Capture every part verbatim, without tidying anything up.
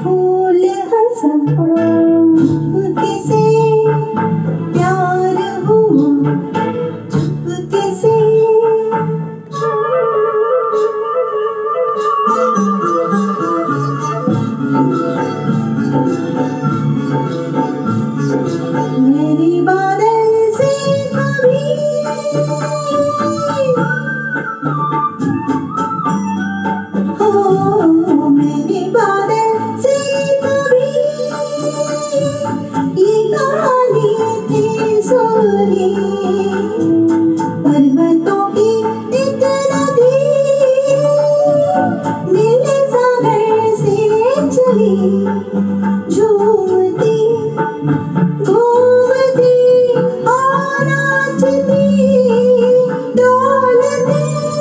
फूल हंसा चुपके से प्यार हुआ चुपके से मेरी बादल से कभी हो मेरी बादल से कभी ये कहानी थी सुनी पर्वतों की एक नदी नीले सागर से चली झूमती घूमती और नाचती डोलती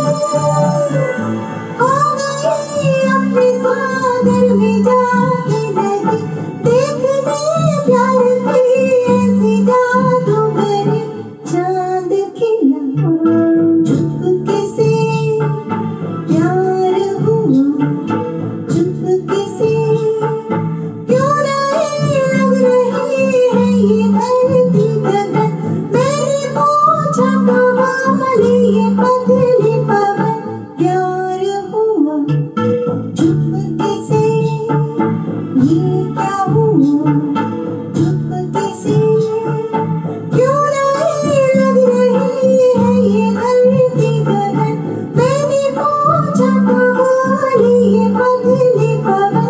हो गई अपने सागर में जाके नदी देखने प्यार की ऐसी जादूगरी चांद खिला चुपके से प्यार हुआ चुपके से क्यों नहीं लग रही है ये धरती गगन मैंने पूछा तो बोली ये पतली पवन प्यार हुआ चुपके से ये क्या हुआ चुपके से क्यों नहीं लग रही है ये धरती गगन मैंने पूछा तो बोली ये पतली पवन